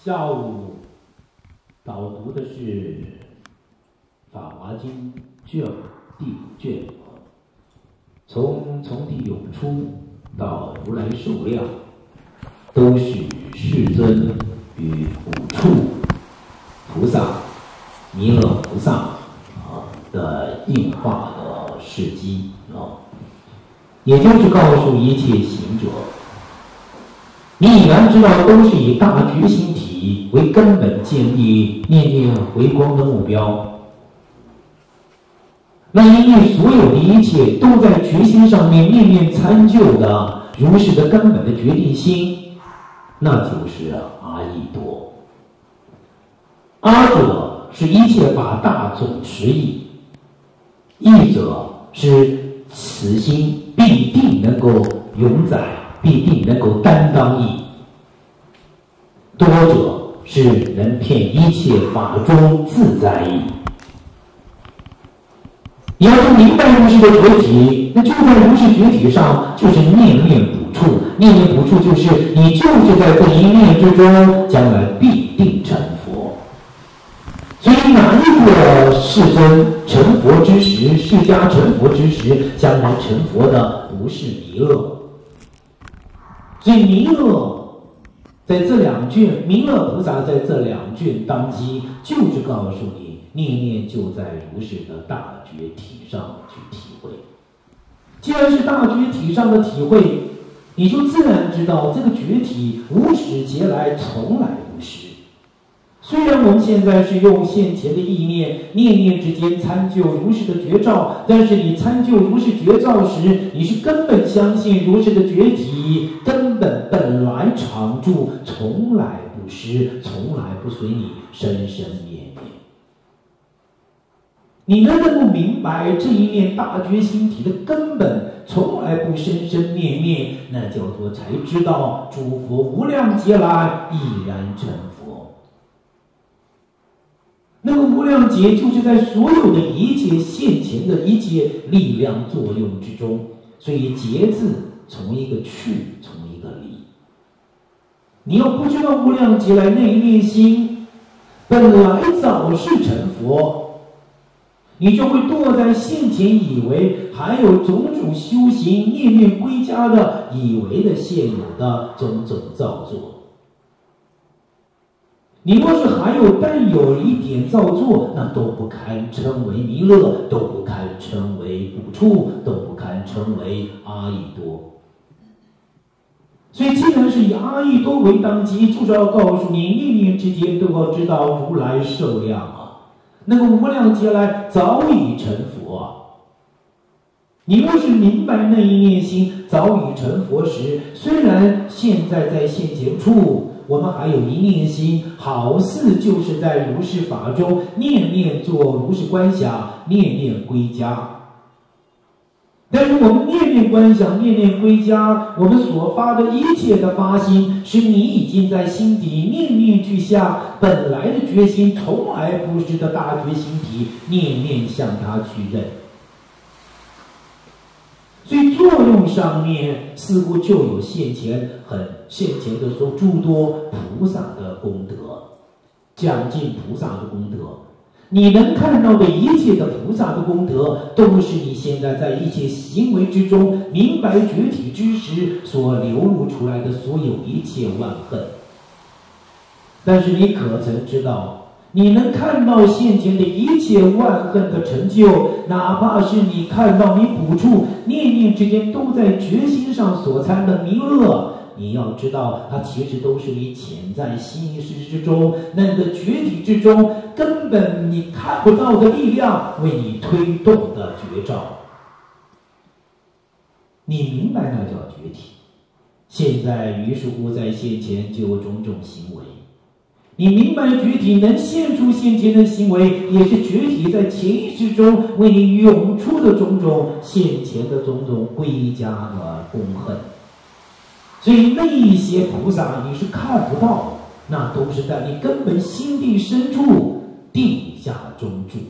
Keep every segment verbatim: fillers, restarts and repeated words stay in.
下午导读的是《法华经》卷第五卷，从从地涌出到如来受量，都是世尊与五处菩萨、弥勒菩萨啊的应化的事迹啊，也就是告诉一切行者，你已然知道，都是以大觉心体为根本建立念念回光的目标。那因为所有的一切都在决心上面念念参就的如是的根本的决定心，那就是阿逸多。阿者是一切法大总持义，义者是此心必定能够永载，必定能够担当义。多者是能骗一切法中自在义。你要是明白如是的觉体，那就在如是觉体上，就是念念补处。念念补处就是你就是在这一念之中，将来必定成佛。所以哪一个世尊成佛之时，释迦成佛之时，将来成佛的不是弥勒。所以弥勒在这两卷，弥勒菩萨在这两卷当机，就是告诉你，念念就在如是的大觉体上去体会。既然是大觉体上的体会，你就自然知道这个觉体无始劫来从来不失。虽然我们现在是用现前的意念，念念之间参就如是的觉照，但是你参就如是觉照时，你是根本相信如是的觉体根本本来常住，从来不失，从来不随你生生灭灭。你能够明白这一念大觉心体的根本从来不生生灭灭，那叫做才知道诸佛无量劫来毅然成佛。那个无量劫就是在所有的一切现前的一切力量作用之中，所以劫字从一个去，从一个离。你要不知道无量劫来那一念心本来早是成佛，你就会堕在现前以为还有种种修行念念归家的以为的现有的种种造作。你若是还有但有一点造作，那都不堪称为弥勒，都不堪称为补处，都不堪称为阿逸多。所以既然是以阿逸多为当机，就是要告诉你，念念之间都要知道如来受量啊，那个无量劫来早已成佛啊。你若是明白那一念心早已成佛时，虽然现在在现前处我们还有一念心，好似就是在如是法中念念做如是观想，念念归家。但是我们念念观想，念念归家，我们所发的一切的发心，是你已经在心底念念俱下本来的决心，从来不失的大觉心体，念念向他去认。所以作用上面似乎就有现前很现前的说诸多菩萨的功德，讲尽菩萨的功德。你能看到的一切的菩萨的功德，都是你现在在一切行为之中明白觉体之时所流露出来的所有一切万恨。但是你可曾知道，你能看到现前的一切万恨的成就，哪怕是你看到你补处念念之间都在决心上所参的弥勒，你要知道它其实都是你潜在心意识之中那个觉体之中根本你看不到的力量为你推动的觉照。你明白那叫觉体。现在于是乎在现前就有种种行为，你明白觉体能现出现前的行为，也是觉体在潜意识中为你涌出的种种现前的种种归家的功恨。所以那一些菩萨你是看不到，那都是在你根本心地深处地下中住。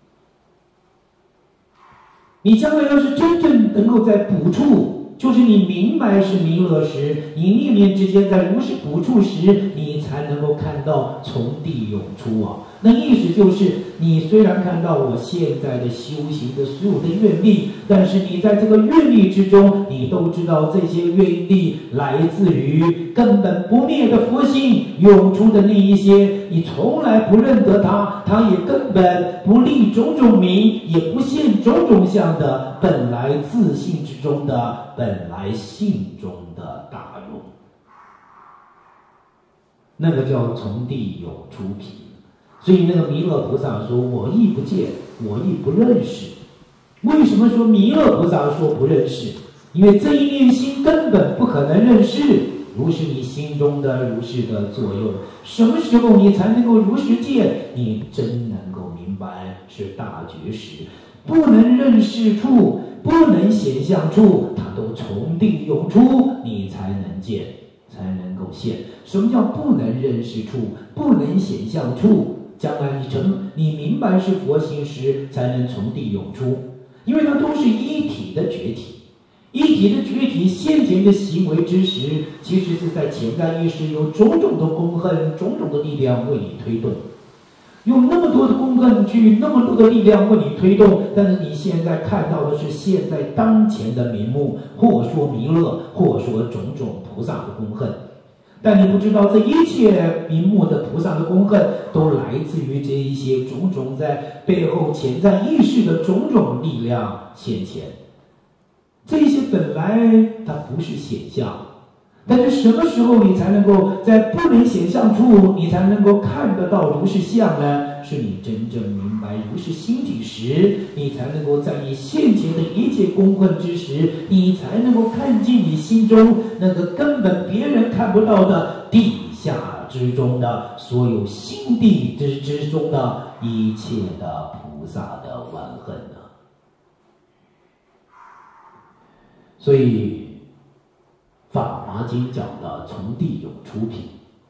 你将来要是真正能够在补处，就是你明白是弥勒时，你念念之间在如是补处时，你才才能够看到从地涌出啊。那意思就是，你虽然看到我现在的修行的所有的愿力，但是你在这个愿力之中，你都知道这些愿力来自于根本不灭的佛性涌出的那一些，你从来不认得它，它也根本不立种种名，也不现种种相的本来自性之中的本来性中的大用，那个叫从地涌出品。所以那个弥勒菩萨说：“我亦不见，我亦不认识。”为什么说弥勒菩萨说不认识？因为这一念心根本不可能认识，如是你心中的如是的作用。什么时候你才能够如实见？你真能够明白是大觉时，不能认识处，不能显象处，它都从地涌出，你才能见，才能够现。什么叫不能认识处，不能显象处？将来你成你明白是佛性时，才能从地涌出，因为它都是一体的觉体。一体的觉体现前的行为之时，其实是在潜在意识有种种的功恨、种种的力量为你推动，用那么多的功恨去那么多的力量为你推动，但是你现在看到的是现在当前的名目，或说弥勒，或说种种菩萨的功恨。但你不知道，这一切名目的菩萨的功恨，都来自于这一些种种在背后潜在意识的种种力量现前。这些本来它不是显象，但是什么时候你才能够在不能显象处，你才能够看得到如是相呢？是你真正明白如是心体时，你才能够在你现前的一切功恨之时，你才能够看见你心中那个根本别人看不到的地下之中的所有心地之之中的一切的菩萨的顽恨呢。所以《法华经》讲的从地涌出品，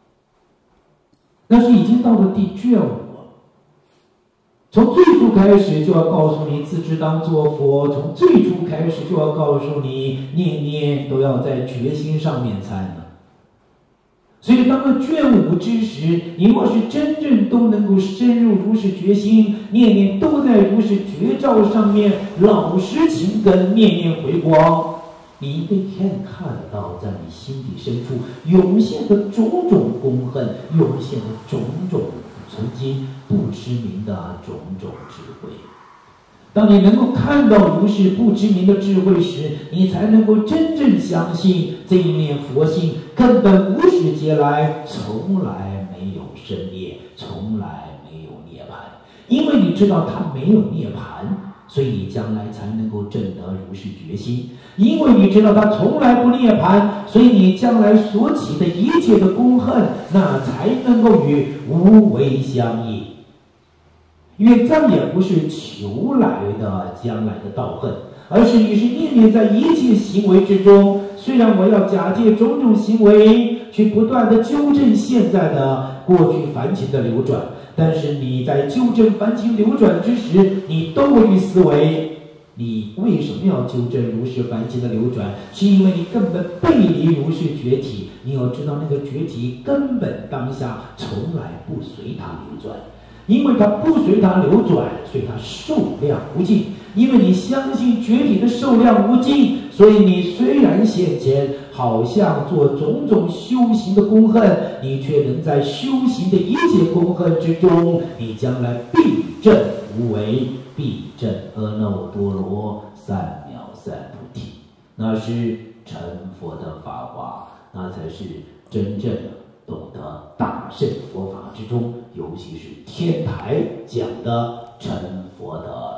那是已经到了第卷五了。从最初开始就要告诉你自知当作佛，从最初开始就要告诉你念念都要在决心上面参呢。所以当了卷五之时，你若是真正都能够深入如是决心，念念都在如是觉照上面老实勤根，念念回光，你一天看得到在你心底深处涌现的种种功恨，涌现的种种曾经不知名的种种智慧。当你能够看到如是不知名的智慧时，你才能够真正相信这一念佛性根本无始劫来从来没有生灭，从来没有涅槃。因为你知道它没有涅槃，所以你将来才能够证得如是决心。因为你知道它从来不涅槃，所以你将来所起的一切的功恨，那才能够与无为相应。因为这也不是求来的将来的道恨，而是你是念念在一切行为之中，虽然我要假借种种行为去不断的纠正现在的过去凡情的流转，但是你在纠正凡情流转之时，你都会去思维，你为什么要纠正如是凡情的流转？是因为你根本背离如是觉体。你要知道，那个觉体根本当下从来不随它流转，因为它不随它流转，所以它寿量无尽。因为你相信觉体的寿量无尽，所以你虽然现前好像做种种修行的功恨，你却能在修行的一切功恨之中，你将来必证无为，必证阿耨多罗三藐三菩提。那是成佛的法华，那才是真正的懂得大乘佛法之中，尤其是天台讲的成佛的